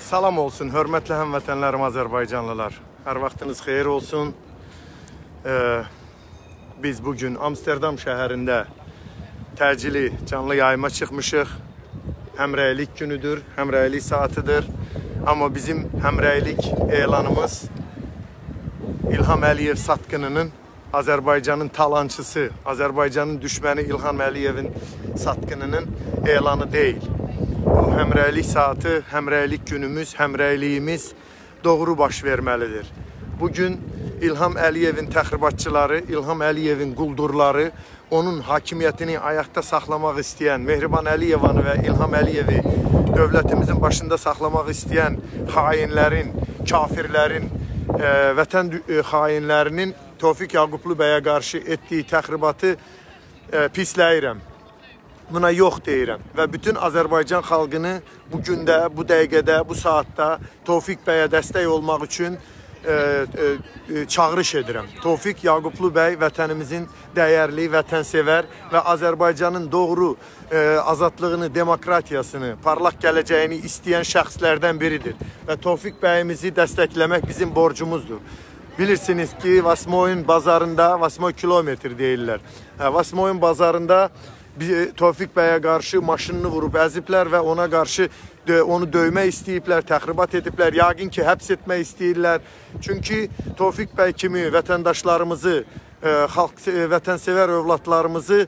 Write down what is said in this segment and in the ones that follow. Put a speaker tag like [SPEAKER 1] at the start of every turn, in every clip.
[SPEAKER 1] Salam olsun, hörmətli həmvətənlərim Azərbaycanlılar. Hər vaxtınız xeyir olsun. Biz bugün Amsterdam şəhərində təcili canlı yayıma çıxmışıq. Həmrəylik günüdür, həmrəylik saatıdır. Amma bizim həmrəylik elanımız İlham Əliyev satqınının, Azərbaycanın talançısı, Azərbaycanın düşməni İlham Əliyevin satqınının elanı deyil. Bu həmrəylik saatı, həmrəylik günümüz, həmrəyliyimiz doğru baş verməlidir. Bugün İlham Əliyevin təxribatçıları, İlham Əliyevin quldurları, onun hakimiyyətini ayaqda saxlamaq istəyən Mehriban Əliyevanı və İlham Əliyevi dövlətimizin başında saxlamaq istəyən xainlərin, kafirlərin, vətən xainlərinin Tofiq Yaqublu bəyə qarşı etdiyi təxribatı pisləyirəm. Buna yox deyirəm və bütün Azərbaycan xalqını bu gündə, bu dəqiqədə, bu saatda Tofiq bəyə dəstək olmaq üçün çağırış edirəm. Tofiq Yaqublu bəy vətənimizin dəyərli, vətənsevər və Azərbaycanın doğru azadlığını, demokratiyasını, parlaq gələcəyini istəyən şəxslərdən biridir. Və Tofiq bəyimizi dəstəkləmək bizim borcumuzdur. Bilirsiniz ki, Vasmoyun bazarında, Vasmoy kilometr deyirlər. Vasmoyun bazarında Tofiq bəyə qarşı maşınını vurub əziblər və ona qarşı onu döymək istəyiblər, təxribat ediblər, yəqin ki, həbs etmək istəyirlər. Çünki Tofiq bəy kimi vətəndaşlarımızı, vətənsevər övladlarımızı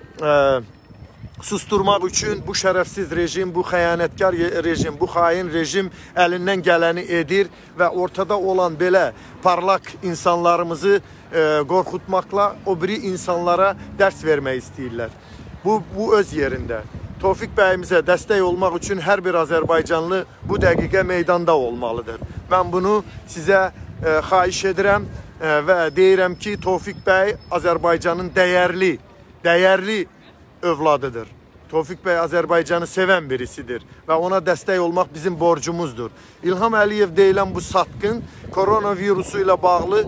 [SPEAKER 1] susturmaq üçün bu şərəfsiz rejim, bu xəyanətkar rejim, bu xain rejim əlindən gələni edir və ortada olan belə parlaq insanlarımızı qorxutmaqla o biri insanlara dərs vermək istəyirlər. Bu öz yerində. Tofiq bəyimizə dəstək olmaq üçün hər bir Azərbaycanlı bu dəqiqə meydanda olmalıdır. Mən bunu sizə xahiş edirəm və deyirəm ki, Tofiq bəy Azərbaycanın dəyərli övladıdır. Tofiq bəy Azərbaycanı sevən birisidir və ona dəstək olmaq bizim borcumuzdur. İlham Əliyev deyilən bu satqın koronavirusu ilə bağlı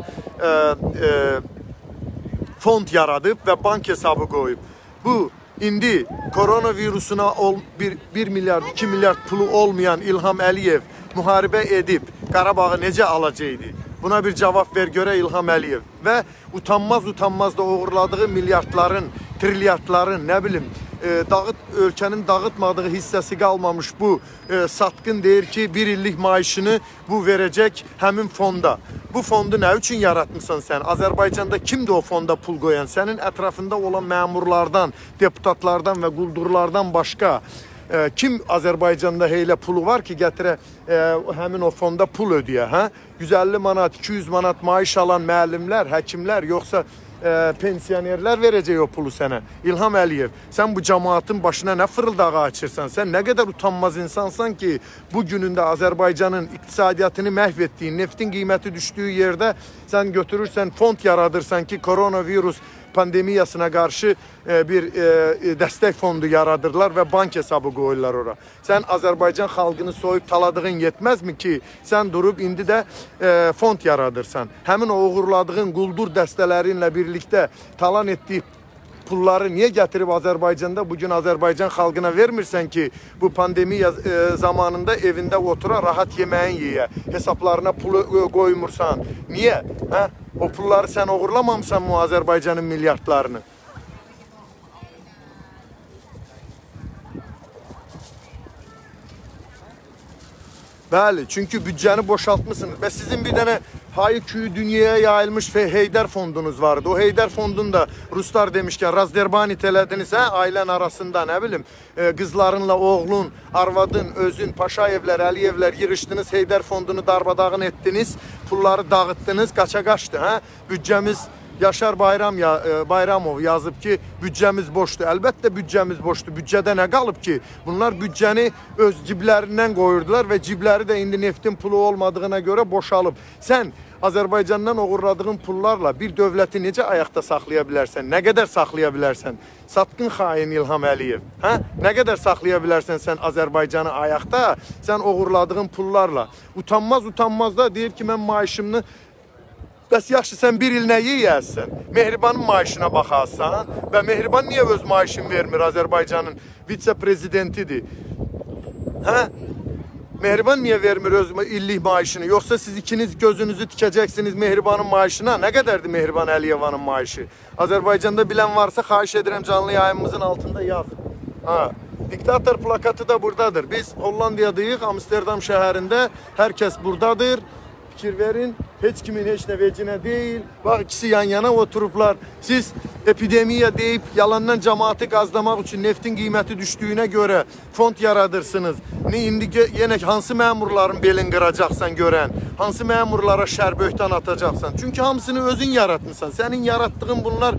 [SPEAKER 1] fond yaradıb və bank hesabı qoyub. Bu İndi koronavirusuna 1 milyard, 2 milyard pulu olmayan İlham Əliyev müharibə edib Qarabağı necə alacaqdı? Buna bir cavab ver görə İlham Əliyev. Və utanmaz da uğurladığı milyardların, trilyardların, nə bilim, ölkənin dağıtmadığı hissəsi qalmamış bu satqın deyir ki, bir illik maaşını bu verəcək həmin fonda. Bu fondu nə üçün yaratmışsan sən? Azərbaycanda kimdir o fonda pul qoyan? Sənin ətrafında olan məmurlardan, deputatlardan və quldurlardan başqa kim Azərbaycanda heylə pulu var ki, gətirə həmin o fonda pul ödəyə? 150 manat, 200 manat maaş alan müəllimlər, həkimlər, yoxsa pensionerlər verəcək o pulu sənə. İlham Əliyev, sən bu cəmaatın başına nə fırıldağı açırsan? Sən nə qədər utanmaz insansan ki, bu günündə Azərbaycanın iqtisadiyyatını məhv etdiyin, neftin qiyməti düşdüyü yerdə sən götürürsən, fond yaradırsan ki, koronavirus pandemiyasına qarşı bir dəstək fondu yaradırlar və bank hesabı qoyurlar ora. Sən Azərbaycan xalqını soyub taladığın yetməzmi ki, sən durub indi də fond yaradırsan. Həmin o uğurladığın quldur dəstələrinlə birlikdə talan etdiyi pulları niyə gətirib Azərbaycanda bugün Azərbaycan xalqına vermirsən ki, bu pandemiya zamanında evində otura rahat yeməyin yeyə, hesablarına pulu qoymursan. Niyə? O pulları sən uğurlamamısan mı Azərbaycanın milyardlarını? Bəli, çünki büdcəni boşaltmışsınız və sizin bir dənə Hayı-küyü dünyaya yayılmış Heydər fondunuz vardı. O Heydər fondunda Ruslar demişkən razderbanit elədiniz, ailən arasında, nə bilim, qızlarınla oğlun, arvadın, özün, Paşayevlər, Əliyevlər yığışdınız, Heydər fondunu darbadağın etdiniz, pulları dağıtdınız, qaça qaçdı. Büdcəmiz Yaşar Bayramov yazıb ki, büdcəmiz boşdur. Əlbəttə büdcəmiz boşdur. Büdcədə nə qalıb ki? Bunlar büdcəni öz ciblərindən qoyurdular və cibləri də indi neftin pulu olmadığına görə boşalıb. Sən Azərbaycandan uğurladığın pullarla bir dövləti necə ayaqda saxlaya bilərsən? Nə qədər saxlaya bilərsən? Satqın xain İlham Əliyev. Nə qədər saxlaya bilərsən sən Azərbaycanı ayaqda? Sən uğurladığın pullarla. Utanmaz da deyir ki, mən maaşımını bəs yaxşı, sən bir il nə yeyəsən? Mehribanın maaşına baxarsan və Mehriban niyə öz maaşını vermir? Azərbaycanın vitse-prezidentidir. Mehriban niye vermir öz illik maaşını? Yoksa siz ikiniz gözünüzü dikeceksiniz Mehriban'ın maaşına. Ne kadardı Mehriban Əliyeva'nın maaşı? Azerbaycan'da bilen varsa xahiş ederim canlı yayınımızın altında yazın. Ha. Diktator plakatı da buradadır. Biz Hollandiyadayıq, Amsterdam şəhərində. Herkes buradadır. Fikir verin. Hiç kimin heç ne vecinə değil. Bak ikisi yan yana oturuplar. Siz epidemiya deyip yalandan cemaati gazlamak için neftin kıymeti düştüğüne göre fond yaradırsınız. Ne indi yine hansı memurların belin kıracaksan gören, hansı memurlara şer böhtan atacaksan. Çünkü hamısını özün yaratmışsan. Senin yarattığın bunlar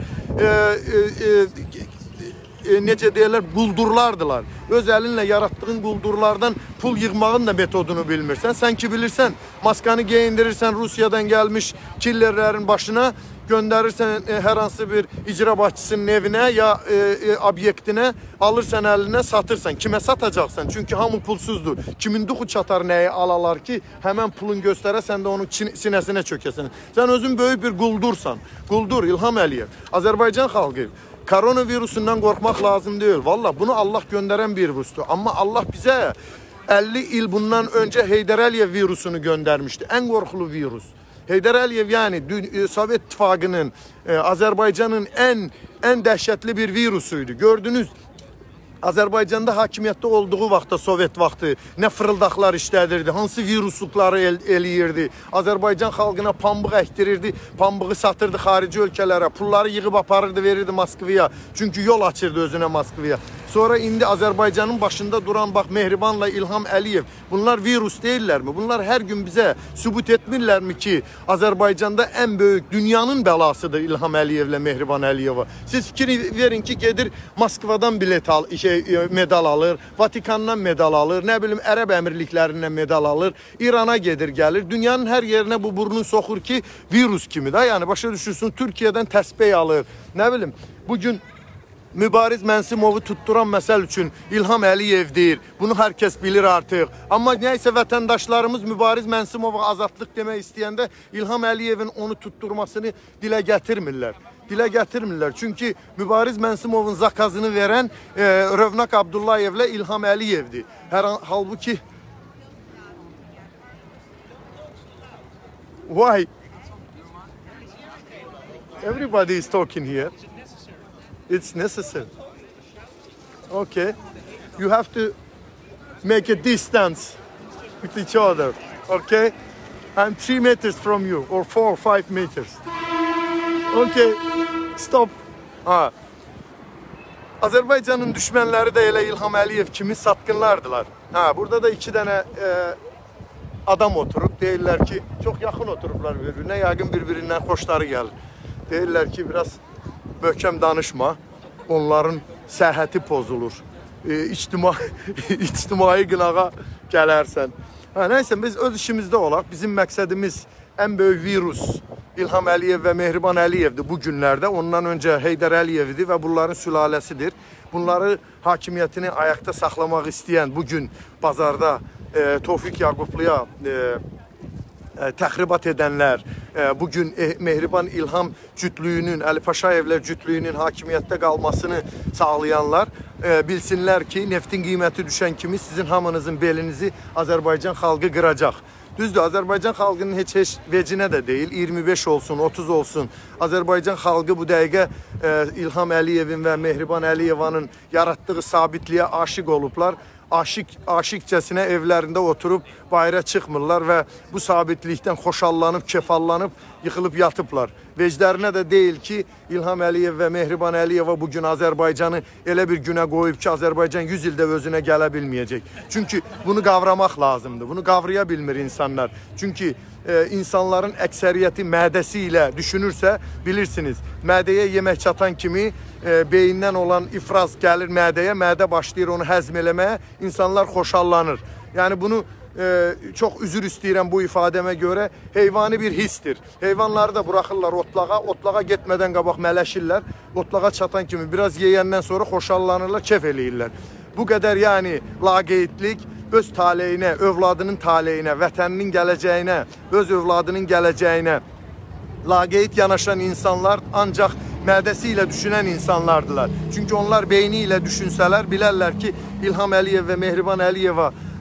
[SPEAKER 1] necə deyirlər, quldurlardılar. Öz əlinlə yaratdığın quldurlardan pul yığmağın da metodunu bilmirsən. Sən ki bilirsən, maskanı geyindirirsən Rusiyadan gəlmiş killerlərin başına, göndərirsən hər hansı bir icra başçısının evinə ya obyektinə, alırsan əlinə, satırsan. Kimə satacaqsan? Çünki hamı pulsuzdur. Kimin duxu çatar nəyi alalar ki, həmən pulun göstərə, sən də onun sinəsinə çökəsən. Sən özün böyük bir quldursan. Quldur İlham Əliyev. Azərbaycan xalqı. Koronavirüsünden korkmak lazım değil. Vallahi bunu Allah gönderen bir virüstü. Ama Allah bize 50 yıl bundan önce Heydər Əliyev virüsünü göndermişti. En korkulu virüs. Heydər Əliyev yani Sovyet İttifakı'nın, Azerbaycan'ın en dehşetli bir virüsüydü. Gördünüz. Azərbaycanda hakimiyyətdə olduğu vaxtda, Sovet vaxtı nə fırıldaqlar işlədirdi, hansı viruslukları eləyirdi. Azərbaycan xalqına pambıq əkdirirdi, pambığı satırdı xarici ölkələrə, pulları yığıb aparırdı, verirdi Moskvaya. Çünki yol açırdı özünə Moskvaya. Sonra indi Azərbaycanın başında duran bak Mehribanla İlham Əliyev. Bunlar virus değillermi? Bunlar her gün bize sübut etmirlərmi ki Azərbaycanda en büyük dünyanın belasıdır İlham Əliyevlə Mehriban Əliyeva. Siz fikir verin ki gedir Moskvadan bilet al, medal alır, Vatikandan medal alır, ne bileyim Ərəb Əmirliklərindən medal alır, İrana gedir gəlir. Dünyanın her yerine bu burnunu sokur ki virus kimi de. Yani başa düşürsün Türkiye'den təsbih alır. Ne bileyim bugün Mübariz Mənsimovu tutturan məsəl üçün İlham Əliyevdir. Bunu herkes bilir artık. Ama neyse vətəndaşlarımız Mübariz Mənsimova azadlıq demək istəyəndə İlham Əliyevin onu tutturmasını dilə gətirmirlər. Dilə gətirmirlər. Çünki Mübariz Mənsimovun zakazını verən Rövnak Abdullayevlə İlham Əliyevdir. Halbuki why everybody is talking here? It's necessary. Okay. You have to make a distance with each other. Okay? I'm 3 meters from you, or 4 or 5 meters. Okay. Stop. Ha. Azərbaycanın düşmənləri də elə İlham Əliyev kimi satqınlardılar. Ha, burada da 2 dənə adam oturup deyirlər ki, çox yaxın oturublar bir-birinə, yəqin bir-birindən xoşları gəlir. Deyirlər ki, biraz möhkəm danışma, onların səhhəti pozulur, ictimai qınağa gələrsən. Neyse biz öz işimizdə olaq, bizim məqsədimiz en büyük virüs İlham Əliyev ve Mehriban Əliyevdir bu günlerde. Ondan önce Heydər Əliyev'di ve bunların sülaləsidir. Bunları hakimiyyətini ayakta saxlamaq istəyən bugün bazarda Tofiq Yaqubluya təxribat edənlər, bugün Mehriban İlham cütlüyünün, Əli Paşayevlər cütlüyünün hakimiyyətdə qalmasını sağlayanlar bilsinlər ki, neftin qiyməti düşən kimi sizin hamınızın belinizi Azərbaycan xalqı qıracaq. Düzdür, Azərbaycan xalqının heç vecinə də deyil, 25 olsun, 30 olsun. Azərbaycan xalqı bu dəqiqə İlham Əliyevin və Mehriban Əliyevanın yaratdığı sabitliyə aşiq olublar. Aşıkçasına evlərində oturup bayıra çıxmırlar və bu sabitlikdən xoşallanıb, kefallanıb, yıxılıb yatıblar. Veclərinə də deyil ki, İlham Əliyev və Mehriban Əliyeva bugün Azərbaycanı elə bir günə qoyub ki, Azərbaycan 100 ildə özünə gələ bilməyəcək. Çünki bunu qavramaq lazımdır, bunu qavraya bilmir insanlar. Çünki insanların əksəriyyəti mədəsi ilə düşünürsə, bilirsiniz, mədəyə yemək çatan kimi beyindən olan ifraz gəlir mədəyə, mədə başlayır onu həzm eləməyə, insanlar xoşallanır. Yəni bunu çok üzür istəyirəm bu ifadəmə görə, heyvani bir histir. Heyvanları da buraxırlar otlağa, otlağa getmədən qabaq mələşirlər, otlağa çatan kimi biraz yeyəndən sonra xoşallanırlar, kef eləyirlər. Bu qədər yəni laqeydlik, öz taleyinə, övladının taleyinə, vətəninin gələcəyinə, öz övladının gələcəyinə laqeyd yanaşan insanlar ancaq mədəsi ilə düşünən insanlardılar. Çünki onlar beyni ilə düşünsələr, bilərlər ki, İlham Əliyev və Mehriban Əliyeva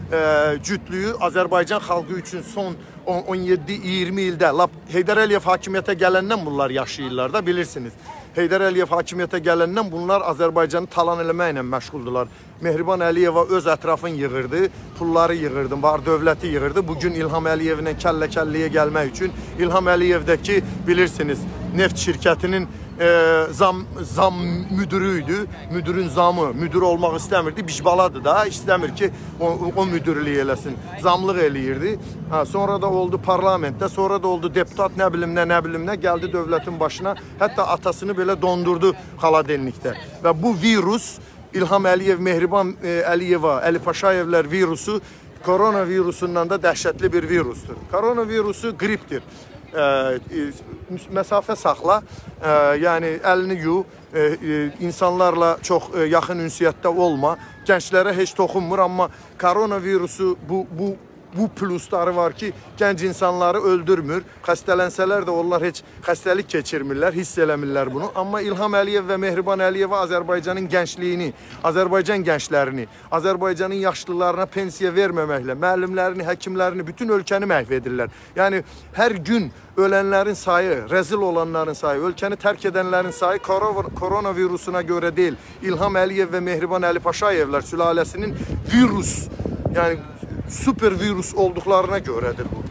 [SPEAKER 1] cütlüyü Azərbaycan xalqı üçün son 17-20 ildə lap Heydər Əliyev hakimiyyətə gələndən bunlar yaşayırlar da, bilirsiniz. Heydər Əliyev hakimiyyətə gələndən bunlar Azərbaycanı talan eləməklə məşğuldular. Mehriban Əliyeva öz ətrafını yığırdı, pulları yığırdı, var dövləti yığırdı. Bugün İlham Əliyevlə kəllə-kəlliyə gəlmək üçün İlham Əliyevdəki bilirsiniz neft şirkətinin zam müdürüydü. Müdürün zamı, müdür olmaq istəmirdi. Bicbaladır da, istəmir ki o müdürlük eləsin. Zamlıq eləyirdi. Sonra da oldu parlamentdə, sonra da oldu deputat nə bilim nə, gəldi dövlətin başına. Hətta atasını belə dondurdu xaladenlikdə. Və bu virus, İlham Əliyev, Mehriban Əliyeva, Əli Paşayevlər virusu koronavirusundan da dəhşətli bir virusdur. Koronavirusu qripdir. Məsafə saxla, yəni əlini yu, insanlarla çox yaxın ünsiyyətdə olma, gənclərə heç toxunmur, amma koronavirusu bu plusları var ki, gənc insanları öldürmür, xəstələnsələr də onlar heç xəstəlik keçirmirlər, hiss eləmirlər bunu. Amma İlham Əliyev və Mehriban Əliyeva Azərbaycanın gəncliyini, Azərbaycan gənclərini, Azərbaycanın yaşlılarına pensiya verməməklə, müəllimlərini, həkimlərini, bütün ölkəni məhv edirlər. Yəni, hər gün ölənlərin sayı, rəzil olanların sayı, ölkəni tərk edənlərin sayı koronavirusuna görə deyil. İlham Əliyev və Mehriban Əli Paşayevlər sülaləsinin virus, yəni süper virus olduqlarına görədir bu.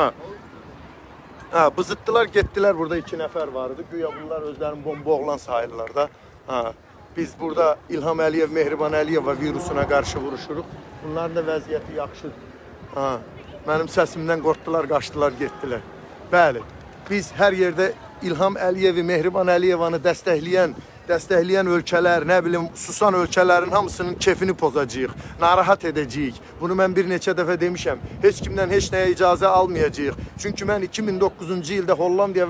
[SPEAKER 1] Bızıtdılar, getdilər, burada 2 nəfər vardı. Güya bunlar özlərini bomba oğlan sayırlar da. Biz burada İlham Əliyev, Mehriban Əliyeva virusuna qarşı vuruşuruq. Bunların da vəziyyəti yaxşıdır. Mənim səsimdən qorxdular, qaçdılar, getdilər. Bəli, biz hər yerdə İlham Əliyevi, Mehriban Əliyevanı dəstəkləyən ölkələr, nə bilim, susan ölkələrin hamısının kefini pozacağıq, narahat edəcəyik. Bunu mən bir neçə dəfə demişəm. Heç kimdən heç nəyə icazə almayacağıq. Çünki mən 2009-cu ildə Hollandiya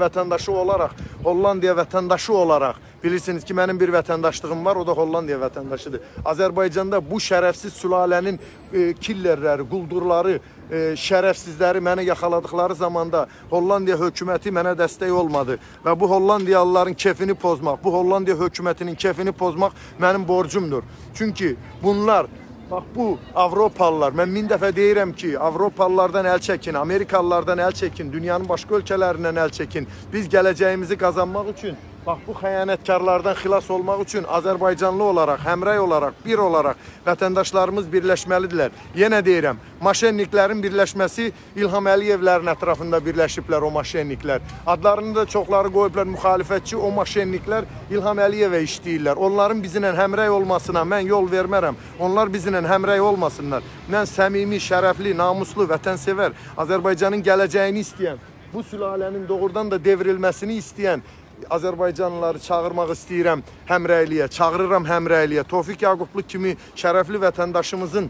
[SPEAKER 1] vətəndaşı olaraq, bilirsiniz ki, mənim bir vətəndaşlığım var, o da Hollandiya vətəndaşıdır. Azərbaycanda bu şərəfsiz sülalənin killerləri, quldurları, şərəfsizləri mənə yaxaladıkları zamanda Hollandiya hökuməti mənə dəstək olmadı. Və bu Hollandiyalıların kefini pozmaq, bu Hollandiya hökumətinin kefini pozmaq mənim borcumdur. Çünki bunlar, bax bu Avropalılar, mən 1000 dəfə deyirəm ki, Avropalılardan əl çəkin, Amerikalılardan əl çəkin, dünyanın başqa ölkələrindən əl çəkin. Biz gələcəyimizi qazanmaq üçün, bax bu xəyanətkarlardan xilas olmaq üçün Azərbaycanlı olaraq, həmrəy olaraq, bir olaraq vətəndaşlarımız birləşməlidirlər. Yenə deyirəm, maşenniklərin birləşməsi İlham Əliyevlərin ətrafında birləşiblər o maşenniklər. Adlarını da çoxları qoyublar müxalifətçi, o maşenniklər İlham Əliyevə işləyirlər. Onların bizimlə həmrəy olmasına mən yol vermərəm. Onlar bizimlə həmrəy olmasınlar. Mən səmimi, şərəfli, namuslu, vətənsevər, Azərbaycanın gələcəyini istəyən, bu sülalənin doğrudan da devrilməsini istəyən Azərbaycanlıları çağırmaq istəyirəm həmrəyliyə, çağırıram həmrəyliyə. Tofiq Yaqublu kimi şərəfli vətəndaşımızın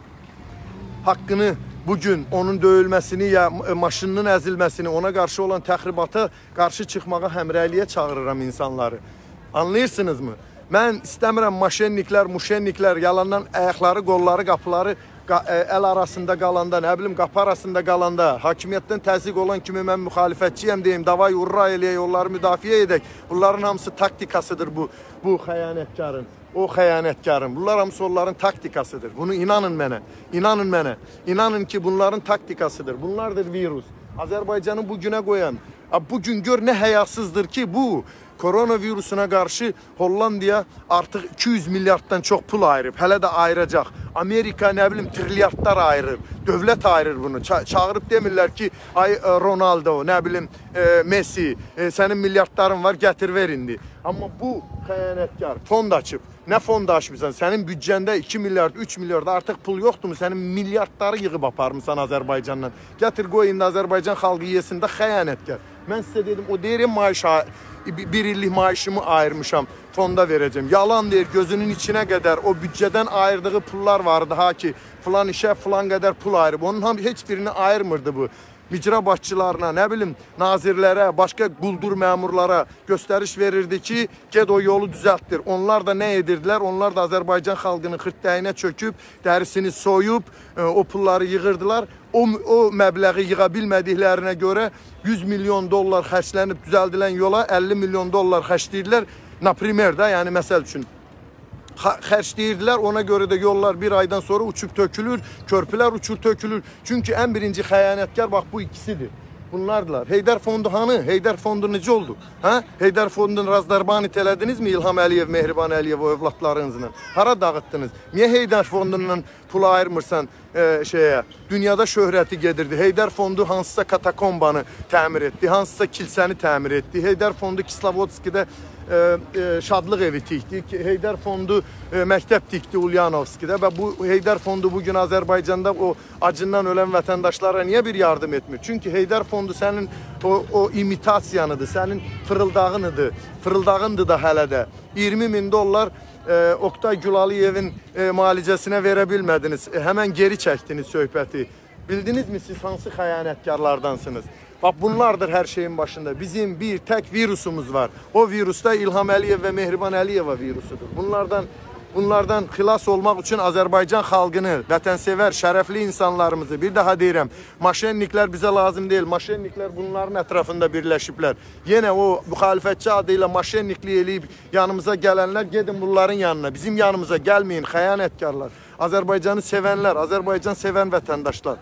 [SPEAKER 1] haqqını bugün onun döyülməsini ya maşınının əzilməsini, ona qarşı olan təxribata qarşı çıxmağa həmrəyliyə çağırıram insanları. Anlayırsınızmı? Mən istəmirəm muşenniklər yalandan ayaqları, qolları, qapıları əl arasında qalanda, nə bilim, qapı arasında qalanda, hakimiyyətdən təzyiq olan kimi mən müxalifətçiyəm deyim, davay urra eləyək, onları müdafiə edək. Bunların hamısı taktikasıdır bu xəyanətkarın, o xəyanətkarın. Bunlar hamısı onların taktikasıdır. Bunu inanın mənə, inanın mənə. İnanın ki, bunların taktikasıdır. Bunlardır virus. Azərbaycanı bugünə qoyan, bugün gör nə həyasızdır ki, bu koronavirusuna qarşı Hollandiya artıq 200 milyarddan çox pul ayırıb, hələ də ayıracaq. Amerika, nə bilim, trilyardlar ayırır, dövlət ayırır bunu. Çağırıb demirlər ki, ay Ronaldo, nə bilim, Messi, sənin milyardların var, gətir ver indi. Amma bu xəyanətkar fond açıb. Nə fond açmısan? Sənin büdcəndə 2 milyard, 3 milyard artıq pul yoxdurmu? Sənin milyardları yığıb aparmısan Azərbaycandan. Gətir qoy indi Azərbaycan xalqı yesin də xəyanətkar. Mən sizə dedim, o deyirəm bir illik maaşımı ayırmışam, fonda verəcəm. Yalan deyir, gözünün içinə qədər o büdcədən ayırdığı pullar vardı ha ki, filan işə filan qədər pul ayırıb. Onun heç birini ayırmırdı bu. İcra başçılarına, nə bilim, nazirlərə, başqa quldur məmurlara göstəriş verirdi ki, ged o yolu düzəltdir. Onlar da nə edirdilər? Onlar da Azərbaycan xalqının xırtdəyinə çöküb, dərisini soyub, o pulları yığırdılar. O məbləği yığa bilmədiklərinə görə 100 milyon dollar xərclənib düzəldilən yola 50 milyon dollar xərcləyirlər. Naprimer da, yəni məsəl üçün xərcləyirdilər. Ona görə də yollar bir aydan sonra uçub tökülür, körpülər uçur tökülür. Çünki ən birinci xəyanətkar bax bu ikisidir. Bunlardılar. Heydər Fondu hanı? Heydər Fondu necə oldu? Hə? Heydər Fondunu razdarbanit elədinizmi İlham Əliyev, Mehriban Əliyev o övladlarınızla? Hara dağıtdınız? Niyə Heydər Fondundan pul ayırmırsan dünyada şöhrəti gedirdi. Heydər Fondu hansısa katakombanı təmir etdi, hansısa kilsəni təmir etdi. Heydər Fondu Kislovodskidə şadlıq evi tikdi. Heydər Fondu məktəb tikdi Ulyanovskidə və bu Heydər Fondu bugün Azərbaycanda o acından ölən vətəndaşlara niyə bir yardım etmir? Çünki Heydər Fondu sənin o imitasiyanıdır, sənin fırıldağınıdır. Fırıldağındır da hələ də. 20.000 dollar Oktay Gülalıyevin müalicəsinə verə bilmədiniz. Həmən geri çəkdiniz söhbəti. Bildinizmi siz hansı xəyanətkarlardansınız? Bax bunlardır hər şeyin başında. Bizim bir tək virusumuz var. O virus da İlham Əliyev və Mehriban Əliyeva virusudur. Bunlardan xilas olmaq üçün Azərbaycan xalqını, vətənsevər, şərəfli insanlarımızı, bir daha deyirəm, maşenniklər bizə lazım deyil. Maşenniklər bunların ətrafında birləşiblər. Yenə o müxalifətçi adı ilə maşenniklik eləyib yanımıza gələnlər gedin bunların yanına. Bizim yanımıza gəlməyin, xəyanətkarlar. Azərbaycanı sevənlər, Azərbaycan sevən vətəndaşlar.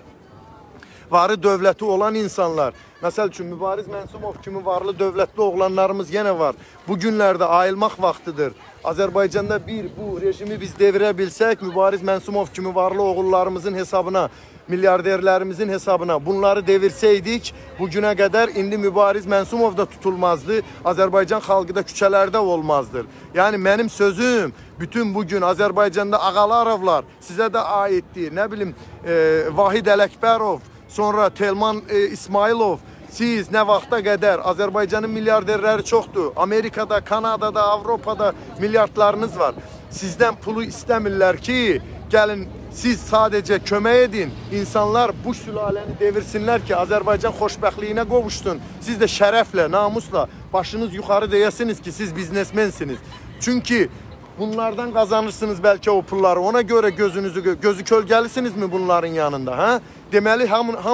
[SPEAKER 1] Varı dövləti olan insanlar. Məsəl üçün Mübariz Mənsumov kimi varlı dövlətli oğlanlarımız yenə var. Bu günlərdə ayılmaq vaxtıdır. Azərbaycanda bu rejimi biz devirə bilsək, Mübariz Mənsumov kimi varlı oğullarımızın hesabına, milyarderlərimizin hesabına bunları devirsəydik, bugünə qədər indi Mübariz Mənsumov da tutulmazdı, Azərbaycan xalqı da küçələrdə olmazdır. Yəni mənim sözüm bütün bugün Azərbaycanda Ağalarovlar sizə də aiddir. Nə bilim Vahid Ələkbərov, sonra Telman İsmailov, siz nə vaxta qədər Azərbaycanın milyarderləri çoxdur. Amerikada, Kanadada, Avropada milyardlarınız var. Sizdən pulu istəmirlər ki, gəlin siz sadəcə kömək edin. İnsanlar bu sülaləni devirsinlər ki, Azərbaycan xoşbəxtliyinə qovuşsun. Siz də şərəflə, namusla başınız yuxarı deyəsiniz ki, siz biznesmensiniz. Çünki bunlardan qazanırsınız bəlkə o pulları. Ona görə gözü kölgəlisinizmi bunların yanında? Hə? Deməli,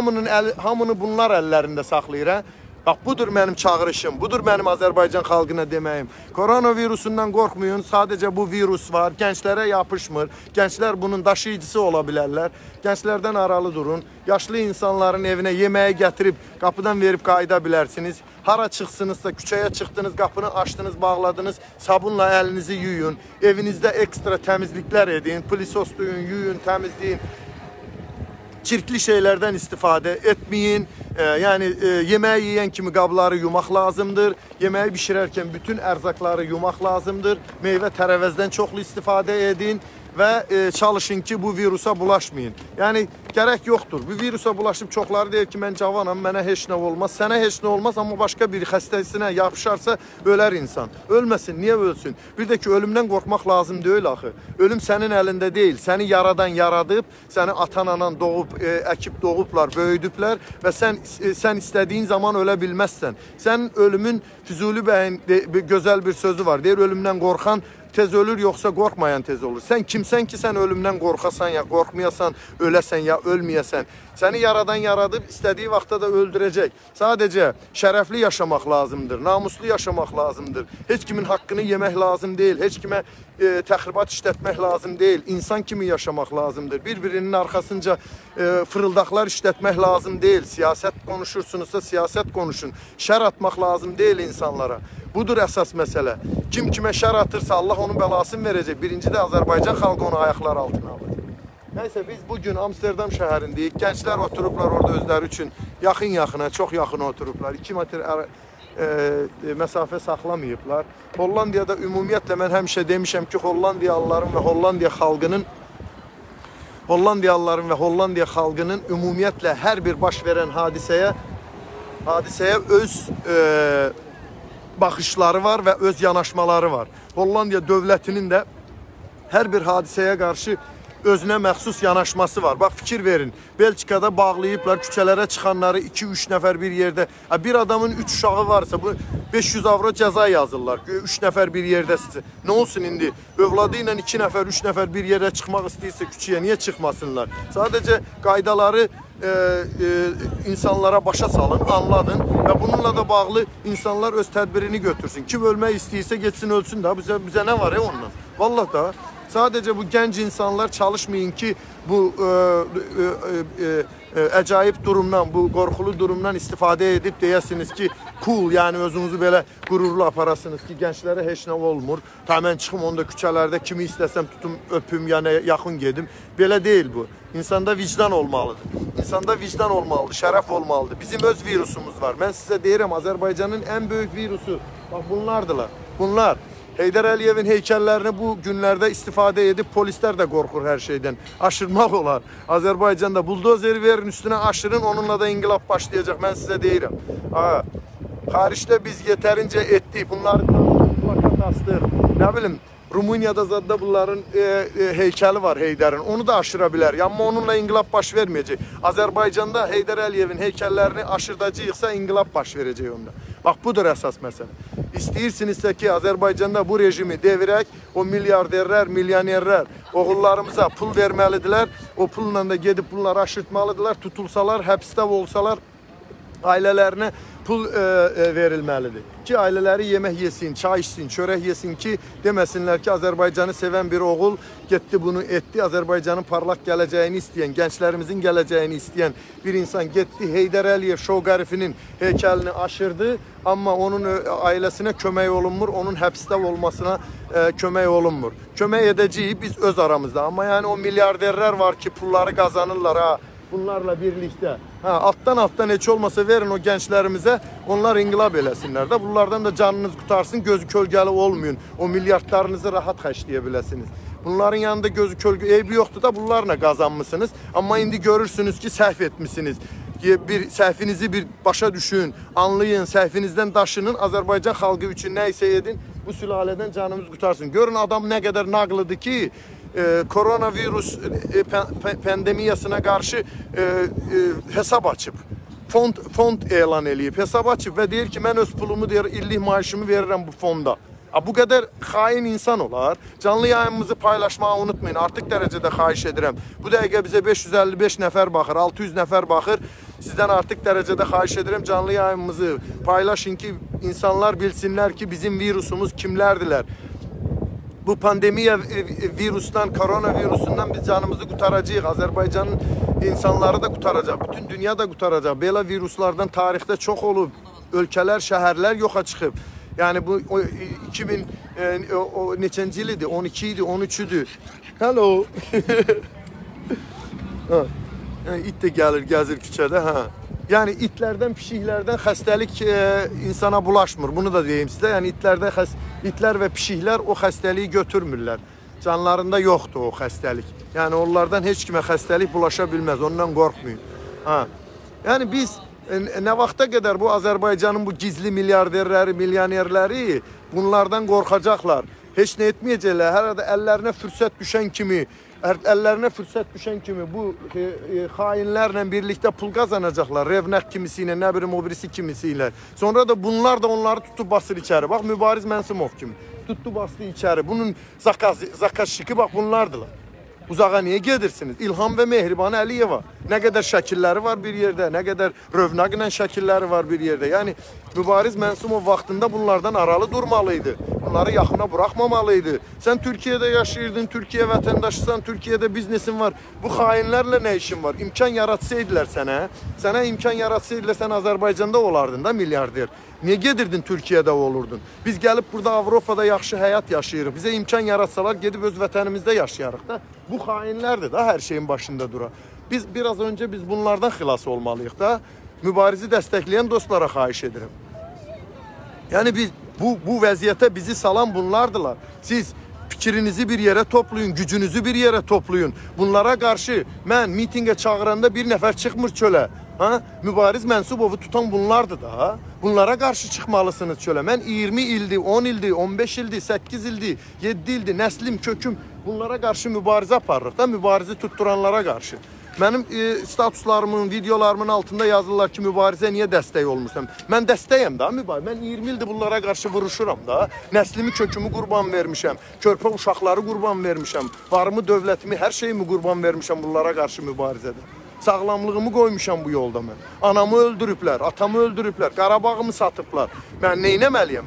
[SPEAKER 1] hamını bunlar əllərində saxlayır. Hə? Bax, budur mənim çağırışım, budur mənim Azərbaycan xalqına deməyim. Koronavirusundan qorxmayın, sadəcə bu virus var, gənclərə yapışmır. Gənclər bunun daşıyıcısı ola bilərlər. Gənclərdən aralı durun. Yaşlı insanların evinə yeməyi gətirib, qapıdan verib qayıda bilərsiniz. Hara çıxsınızsa, küçəyə çıxdınız, qapını açdınız, bağladınız, sabunla əlinizi yuyun. Evinizdə ekstra təmizliklər edin, plisoslayın, yuyun, təmizləyin. Çirkli şeylərdən istifadə etməyin. Yəni yeməyi yeyən kimi qabları yumaq lazımdır. Yeməyi bişirərkən bütün ərzaqları yumaq lazımdır. Meyvə tərəvəzdən çoxlu istifadə edin və çalışın ki, bu virusa bulaşmayın. Yəni gərək yoxdur. Bu virusa bulaşıb çoxları deyir ki, mən cavanam, mənə heç nə olmaz. Sənə heç nə olmaz, amma başqa bir xəstəsinə yapışarsa ölər insan. Ölməsin, niyə ölsün? Bir də ki, ölümdən qorxmaq lazım deyil axı. Ölüm sənin əlində deyil. Səni yaradan yaradıb, səni atan-anan doğub, əkib doğublar, böyüdüblər və sən istədiyin zaman ölə bilməzsən. Sənin ölümün Füzuli bəyin gözəl bir sözü var. Deyir, ölümdən qorxan tez ölür, yoxsa qorxmayan tez olur. Sən kimsən ki, sən ölümdən qorxasan, ya qorxmayasan, öləsən, ya ölməyəsən. Səni yaradan yaradıb, istədiyi vaxtda da öldürəcək. Sadəcə şərəfli yaşamaq lazımdır, namuslu yaşamaq lazımdır. Heç kimin haqqını yemək lazım deyil, heç kimə təxribat işlətmək lazım deyil. İnsan kimi yaşamaq lazımdır. Bir-birinin arxasınca fırıldaqlar işlətmək lazım deyil. Siyasət konuşursunuzsa siyasət konuşun. Şər atmaq lazım deyil insanlara. Budur əsas məsələ. Kim kimə şər atırsa Allah onun bəlasını verəcək. Birinci də Azərbaycan xalqı onu ayaqlar altına alacaq. Nəysə, biz bugün Amsterdam şəhərindəyik. Gənclər oturublar orada özləri üçün yaxın-yaxına, çox yaxın oturublar. 2 metr məsafə saxlamayıblar. Hollandiyada ümumiyyətlə mən həmişə demişəm ki, Hollandiyalıların və Hollandiya xalqının ümumiyyətlə hər bir baş verən hadisəyə öz baxışları var və öz yanaşmaları var. Hollandiya dövlətinin də hər bir hadisəyə qarşı özünə məxsus yanaşması var. Bax, fikir verin. Belçikada bağlayıblar küçələrə çıxanları 2-3 nəfər bir yerdə. Bir adamın 3 uşağı varsa bu 500 avro cəza yazırlar. 3 nəfər bir yerdə sizə. Nə olsun indi? Övladı ilə 2 nəfər, 3 nəfər bir yerə çıxmaq istəyirsə küçəyə niyə çıxmasınlar? Sadəcə qaydaları insanlara başa salın, anladın və bununla da bağlı insanlar öz tədbirini götürsün. Kim ölmək istəyirsə getsin ölsün də. Bizə nə var ondan? Vallahi da. Sadece bu genç insanlar çalışmayın ki bu acayip durumdan, bu qorxulu durumdan istifadə edib deyəsiniz ki, cool, yani özünüzü belə qürurlu aparasınız ki, gençlərə heç nə olmur. Mən çıxım onda küçələrdə kimi istəsəm tutum öpüm, yəni yaxın gedim. Belə deyil bu. İnsanda vicdan olmalıdır. İnsanda vicdan olmalıdır, şərəf olmalıdır. Bizim öz virusumuz var. Mən sizə deyirəm, Azərbaycanın ən böyük virusu, bax bunlardılar. Bunlar. Heydər Əliyevin heykəllərini bu günlərdə istifadə edib polislər də qorxur hər şeydən. Aşırmaq olar. Azərbaycanda buldozeri verin üstünə aşırın, onunla da inqilab başlayacaq. Mən sizə deyirəm. Xaricdə biz yetərincə etdik. Bunları plakat astıq. Nə bilim, Rumuniyada zadda bunların heykəli var Heydərin. Onu da aşıra bilər. Amma onunla inqilab baş verməyəcək. Azərbaycanda Heydər Əliyevin heykəllərini aşırdacaqsa inqilab baş verəcək onda. Bax, budur əsas məsələ. İstəyirsinizsə ki, Azərbaycanda bu rejimi devirək, o milyarderlər, milyonerlər oğullarımıza pul verməlidirlər. O pulla da gedib bunları aşırtmalıdırlar. Tutulsalar, həbsdə olsalar, ailələrinə pul verilməlidir. Ki, ailələri yemək yesin, çay içsin, çörək yesin ki, deməsinlər ki, Azərbaycanı sevən bir oğul getdi bunu etdi. Azərbaycanın parlaq gələcəyini istəyən, gənclərimizin gələcəyini istəyən bir insan getdi. Heydər Əliyev Şoğərifinin heykəlini aşırdı. Amma onun ailəsinə kömək olunmur, onun həbsdə olmasına kömək olunmur. Kömək edəcəyik biz öz aramızda. Amma yəni o milyarderlər var ki, pulları qazanırlar ha. Bunlarla birlikdə. Altdan heç olmasa verin o gənclərimizə, onlar inqilab eləsinlər də. Bunlardan da canınız qutarsın, gözü kölgəli olmayın. O milyardlarınızı rahat xərcləyə biləsiniz. Bunların yanında gözü kölgəli, eybi yoxdur da bunlarla qazanmışsınız. Amma indi görürsünüz ki, səhv etmişsiniz. Səhvinizi bir başa düşün, anlayın, səhvinizdən daşının, Azərbaycan xalqı üçün nə isə edin, bu sülalədən canımız qutarsın. Görün adam nə qədər nağlıdır ki, koronavirus pandemiyasına qarşı hesab açıb, fond elan eləyib, hesab açıb və deyir ki, mən öz pulumu, deyir, illik maaşımı verirəm bu fonda. Bu qədər xain insan olar. Canlı yayınımızı paylaşmağı unutmayın. Artıq dərəcədə xahiş edirəm. Bu dəqiqə bizə 555 nəfər baxır, 600 nəfər baxır. Sizdən artıq dərəcədə xahiş edirəm, canlı yayınımızı paylaşın ki, insanlar bilsinlər ki, bizim virusumuz kimlərdilər. Bu pandemiya virusdan, koronavirusundan biz canımızı qutaracağıq. Azərbaycanın insanları da qutaracaq. Bütün dünya da qutaracaq. Belə viruslardan tarixdə çox olub. Ölkələr, şəhərlər yoxa çıxıb. Yəni bu 2000 neçənci il idi? 12 idi, 13 idi. Hello. İt də gəlir, gəzir küçədə. Yəni itlərdən, pişiklərdən xəstəlik insana bulaşmır. Bunu da deyim sizə. Yəni itlər və pişiklər o xəstəliyi götürmürlər. Canlarında yoxdur o xəstəlik. Yəni onlardan heç kimə xəstəlik bulaşa bilməz. Ondan qorxmayın. Yəni biz nə vaxta qədər bu Azərbaycanın bu gizli milyarderləri, milyonerləri bunlardan qorxacaqlar. Heç nə etməyəcəklər. Hər arada əllərinə fürsət düşən kimi bu xainlərlə birlikdə pul qazanacaqlar. Revnaq kimisi ilə, nə bilim o birisi kimisi ilə. Sonra da bunlar da onları tutub basır içəri. Bax, Mübariz Mənsimov kimi tutdu bastı içəri. Bunun zakazçıkı bax bunlardılar. Uzağa niyə gedirsiniz? İlham və Mehriban Əliyeva. Nə qədər şəkilləri var bir yerdə, nə qədər rövnaq ilə şəkilləri var bir yerdə. Yəni, Mübariz Mənsimov vaxtında bunlardan aralı durmalıydı. Bunları yaxına buraxmamalıydı. Sən Türkiyədə yaşayırdın, Türkiyə vətəndaşısan, Türkiyədə biznesin var. Bu xainlərlə nə işin var? İmkan yaratsaydılar sənə imkan yaratsaydılar, sən Azərbaycanda olardın da milyarder. Niyə gedirdin Türkiyədə olurdun? Biz gəlib burada Avropada yaxşı həyat yaşayırıq. Bizə imkan yaratsalar gedib öz vətənimizdə yaşayarıq da. Bu xainlərdir da hər şeyin başında dura. Biz biraz öncə biz bunlardan xilas olmalıyıq da. Mübarizi dəstəkləyən dostlara xahiş edirəm. Yəni biz bu vəziyyətə bizi salan bunlardılar. Siz fikrinizi bir yerə toplayın, gücünüzü bir yerə toplayın. Bunlara qarşı mən mitingə çağıranda bir nəfər çıxmır çölə. Mübariz Mənsubovu tutan bunlardır da. Bunlara qarşı çıxmalısınız çölə. Mən 20 ildir, 10 ildir, 15 ildir, 8 ildir, 7 ildir, nəslim, köküm bunlara qarşı mübarizə aparırıq da, mübarizi tutturanlara qarşı. Mənim statuslarımın, videolarımın altında yazırlar ki, mübarizə niyə dəstək olmuşsam? Mən dəstəyəm da mübarizə. Mən 20 ildir bunlara qarşı vuruşuram da. Nəslimi, kökümü qurban vermişəm. Körpə uşaqları qurban vermişəm. Varımı, dövlətimi, hər şeyimi qurban vermişəm bunlara qarşı mübarizədə. Sağlamlığımı qoymuşam bu yolda mən. Anamı öldürüblər, atamı öldürüblər, Qarabağımı satıblar. Mən neynəməliyəm mən?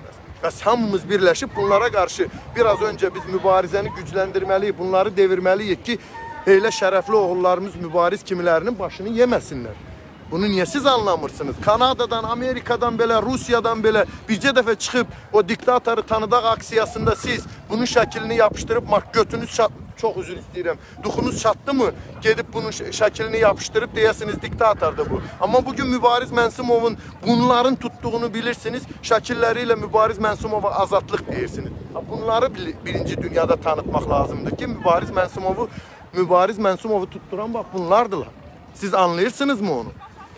[SPEAKER 1] Bəs hamımız birləşib bunlara qarşı biraz öncə biz mübarizəni gücləndirməliyik, bunları devirməliyik ki, elə şərəfli oğullarımız mübariz kimilərinin başını yeməsinlər. Bunu niyə siz anlamırsınız? Kanadadan, Amerikadan belə, Rusiyadan belə bircə dəfə çıxıb o diktatoru tanıdaq aksiyasında siz bunun şəklini yapışdırıb, götünüz çox üzr istəyirəm, duxunuz çatdı mı? Gedib bunun şəklini yapışdırıb deyəsiniz diktatordur bu. Amma bugün Mübariz Mənsumovun bunların tuttuğunu bilirsiniz, şəkilləri ilə Mübariz Mənsumova azadlıq deyirsiniz. Bunları birinci dünyada tanıtmaq lazımdır ki, Mübariz Mənsumovu tutturan bax bunlardılar. Siz anlayırsınız mı onu?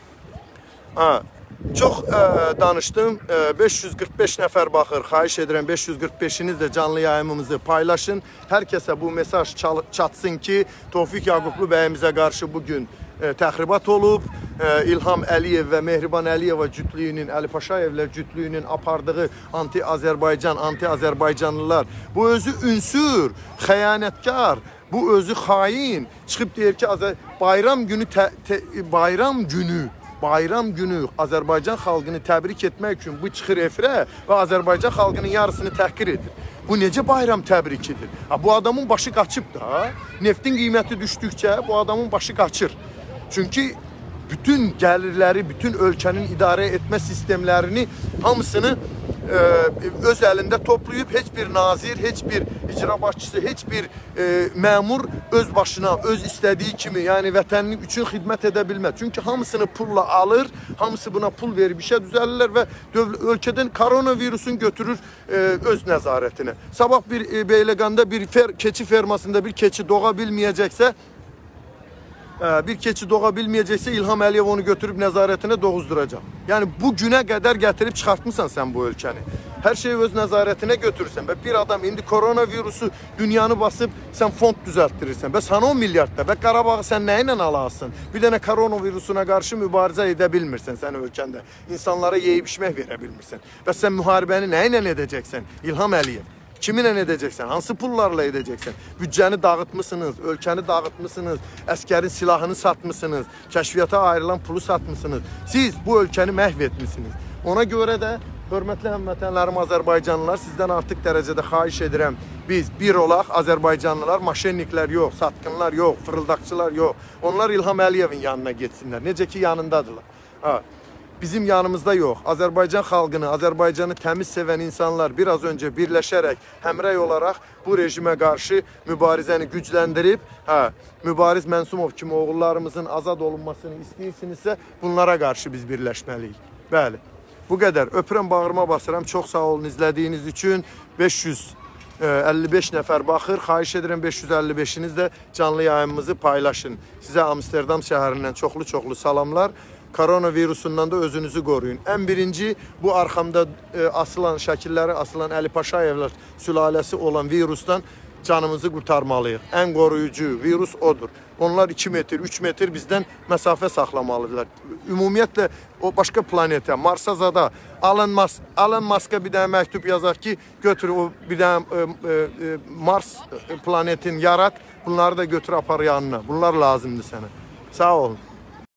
[SPEAKER 1] Çox danışdım. 545 nəfər baxır. Xahiş edirəm 545'iniz də canlı yayımımızı paylaşın. Hər kəsə bu mesaj çatsın ki, Tofiq Yaqublu bəyimizə qarşı bugün təxribat olub. İlham Əliyev və Mehriban Əliyeva cütlüyünün, Əli Paşayevlər cütlüyünün apardığı anti-Azərbaycan, anti-Azərbaycanlılar. Bu özü ünsür, xəyanətkar, bu özü xain. Çıxıb deyir ki, bayram günü Azərbaycan xalqını təbrik etmək üçün bu çıxır efirə və Azərbaycan xalqının yarısını təhqir edir. Bu necə bayram təbrikidir? Bu adamın başı qaçıb da. Neftin qiyməti düşdükcə bu adamın başı qaçır. Çünki bütün gəlirləri, bütün ölkənin idarə etmə sistemlərini hamısını öz əlində toplayıb heç bir nazir, heç bir icra başçısı, heç bir məmur öz başına, öz istədiyi kimi, yəni vətəninin üçün xidmət edə bilməz. Çünki hamısını pulla alır, hamısı buna pul verib işə düzəlirlər və ölkədən koronavirusun götürür öz nəzarətinə. Sabah bir Beyləqanda bir keçi fermasında bir keçi doğa bilməyəcəksə, İlham Əliyev onu götürüb nəzarətinə doğuzduracaq. Yəni bu günə qədər gətirib çıxartmısan sən bu ölkəni. Hər şeyi öz nəzarətinə götürürsən. Və bir adam indi koronavirusu dünyanı basıb sən fond düzəltdirirsən. Bəs hanı 10 milyardda? Və Qarabağı sən nə ilə alasın? Bir dənə koronavirusuna qarşı mübarizə edə bilmirsən sən ölkəndə. İnsanlara yeyib içmək verə bilmirsən. Bəs sən müharibəni nə ilə edəcəksən? İlham Əliyev. Kiminlə edəcəksən? Hansı pullarla edəcəksən? Büdcəni dağıtmışsınız, ölkəni dağıtmışsınız, əskərin silahını satmışsınız, kəşfiyyata ayrılan pulu satmışsınız. Siz bu ölkəni məhv etmişsiniz. Ona görə də hörmətli həmvətənlərim Azərbaycanlılar, sizdən artıq dərəcədə xahiş edirəm. Biz bir olaq, Azərbaycanlılar, maşenniklər yox, satqınlar yox, fırıldaqçılar yox. Onlar İlham Əliyevin yanına getsinlər. Necə ki yanındadırlar. Bizim yanımızda yox. Azərbaycan xalqını, Azərbaycanı təmiz sevən insanlar biraz öncə birləşərək, həmrəy olaraq bu rejimə qarşı mübarizəni gücləndirib, Mübariz Mənsumov kimi oğullarımızın azad olunmasını istəyirsinizsə, bunlara qarşı biz birləşməliyik. Bəli, bu qədər. Öpürəm, bağrıma basıram. Çox sağ olun izlədiyiniz üçün. 555 nəfər baxır. Xahiş edirəm 555'iniz də canlı yayımımızı paylaşın. Sizə Amsterdam şəhərindən çoxlu salamlar. Koronavirusundan da özünüzü qoruyun. Ən birinci bu arxamda asılan şəkilləri asılan Əli Paşayevlər sülaləsi olan virusdan canımızı qurtarmalıyıq. Ən qoruyucu virus odur. Onlar 2 metr, 3 metr bizdən məsafə saxlamalıdırlar. Ümumiyyətlə o başqa planetə, Marsa zada Elon Musk'a bir dənə məktub yazaq ki, götür o bir dənə Mars planetin yarat, bunları da götür apar yanına. Bunlar lazımdır sənə. Sağ olun.